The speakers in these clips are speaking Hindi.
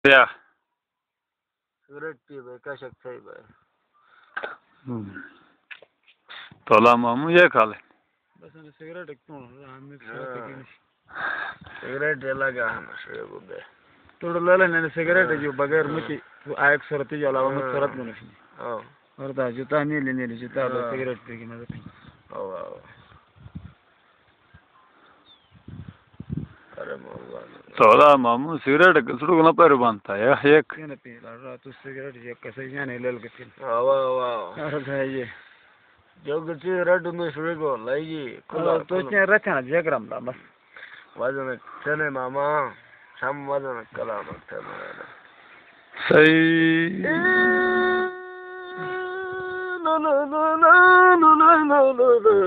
या सिगरेट पी भाई क्या शक है भाई। तोला मामू ये खा ले बस सिगरेट एक तो सिगरेट लगा है शेबुबे थोड़ा ले लेने सिगरेट जो बगैर मुझे आयक सरती जो अलावा मुझे सरत में नहीं और ता जूता नहीं लेने जूता लो सिगरेट पी के मत पी अरे तोला मामू सिगरेट सुडू ना पैर बांधता है एक ने पी ला तू सिगरेट ये कैसे जाने ले के पी वाह वाह अरे भाई ये जो कि सिगरेट में शुरू को लाइए तो क्या रखना जगरम ला बस वजन चले मामा शाम वजन कलाम चले सही no no no no no no no no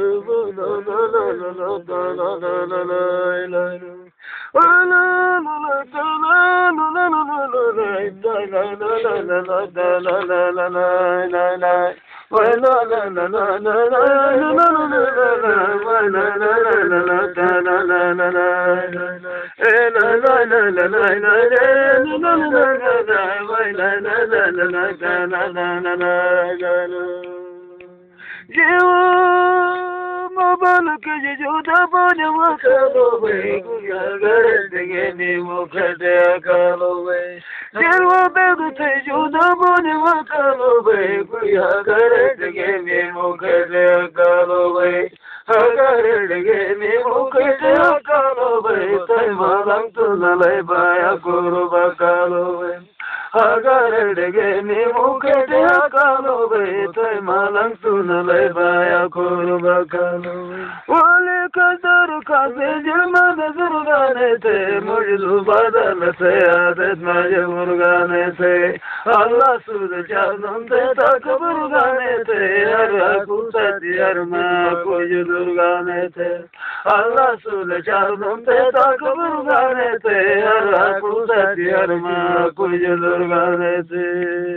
Mabal ke juda bana makalo we kuyagar dege ni mukhde akalo we Jerwa begte juda bana makalo we kuyagar dege ni mukhde akalo we Agar dege ni mukhde akalo we tai malang tu nalai baya guru bakalo we Agar dege ni mukhde akalo we tai malang tu nalai baya guru bakalo Wale kadar kaze jirman zurgane the mujlu badal se adat maje murgane the Allah sud janam te tak burgane the har kusati har ma koj durgane the Allah sud janam te tak burgane the har kusati har ma koj durgane the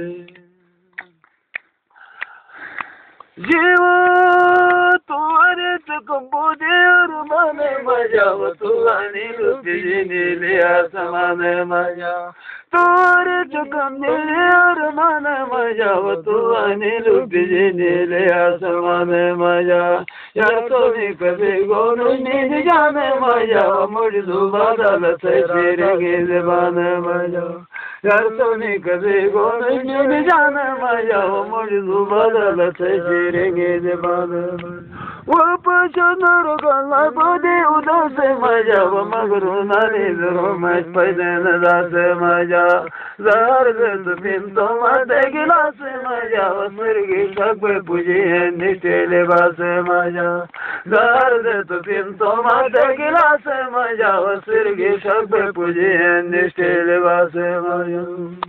Jiva तुम्हारे तकबूदे और माने मजा वो तुलानी लुटी लिया समाने मजा तुम्हारे तकबूदे और माने मजा वो तुलानी लुटी लिया समाने मजा यार तो नहीं कभी गोनू नहीं जाने मजा मुझे बादल से फिरेंगे ज़बाने मजा यार तो नहीं कभी गोनू नहीं जाने मजा मुझे बादल से फिरेंगे ज़बाने वो पछनर गला बदे उदास मजा वो मगरू नानी जरो मच पैदे नदास मजा ज़हर दे बिन तो माते गिलास मजा वो मिर्गी शक पे पुजी है निष्ठे लिबास मजा ज़हर दे बिन तो माते गिलास मजा वो मिर्गी शक पे पुजी है निष्ठे लिबास मजा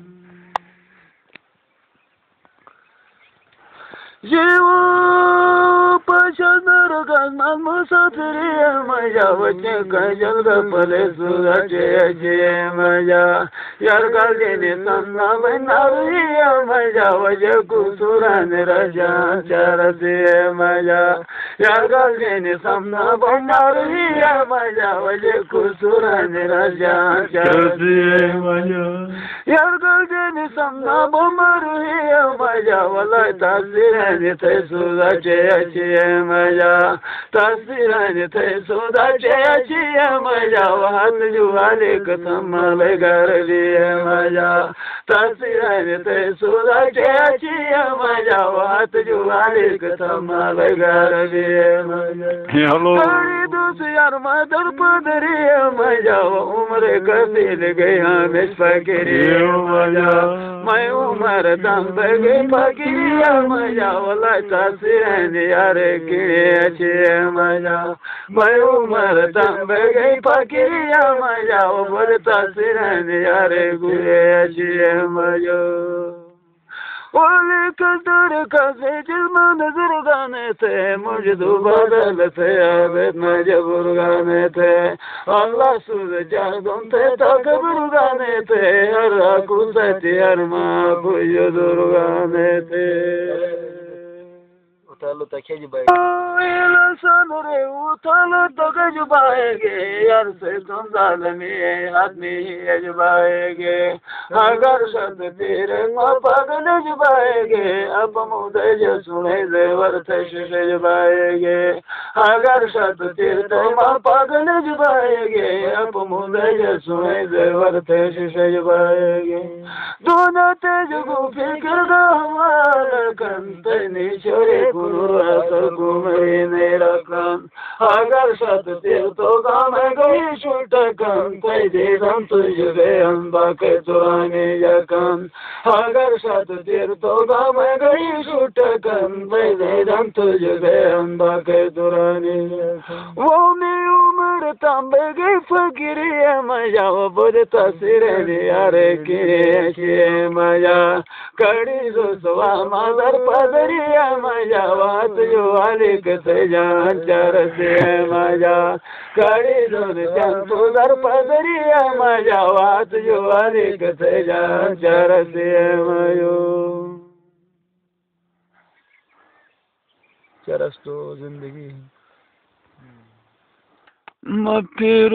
जीवो पछनर गला मुसाफिरी मजा बच्चे कजल गपले सुराचे अजे मजा यार गले ने सन्ना बनारी मजा वजे कुसुरान रजा चरते मजा यार गले ने सन्ना बनारी मजा वजे कुसुरान रजा चरते मजा यार गले ने सन्ना बनारी मजा वला तासिराने थे सुराचे अजे मजा तासिराने थे सुराचे अजे मजा वहां जुवाले कसम ले घर लिए मजा तासिराने थे सुराचे अजे मजा वहां जुवाले कसम ले घर लिए मजा हेलो दोस्त यार मदर पदरी मजा उम्र कसील गया मिस फकीरी मजा मैं उम्र दम गई फकीरी मजा वाला तासिराने यार किड़े अच्छे मजा मैं उम्र दम गई फकीरी मजा वो बोल तासिराने यार गुरे अच्छे मजा Wale kadar kaze jilma nazar gane the mujdu badal the abed majbur gane the Allah sud jadon the takbur gane the har kusati har ma kujudur gane the उठालो तो खेज बाएगे सन रे उठालो तो खेज बाएगे यार से तुम जालमी आदमी जबाएगे अगर शब्द तेरे पागल जबाएगे अब मुझे जो सुने देवर थे जबाएगे अगर शब्द तेरे तो पागल जबाएगे अब मुझे जो सुने देवर थे जबाएगे दोनों तेज को फिक्र हमारा कंत निचोरे कुनुर कुमरे नेरा कान अगर सत तेर तो काम गई छूट कंत दे दम तुझे हम बाके तुराने जकान अगर सत तेर तो काम गई छूट कंत दे दम तुझे हम बाके तुराने वो मैं उम्र तांबे गई फकीरी मजा वो बुद तस्वीर यारे के मजा कड़ी जो सवा मदर पदरिया मजा बात जो वालिक से जान चर से मजा कड़ी जो चंतु दर पदरिया मजा बात जो वालिक से जान चर से मयो चरस तो जिंदगी मैं फिर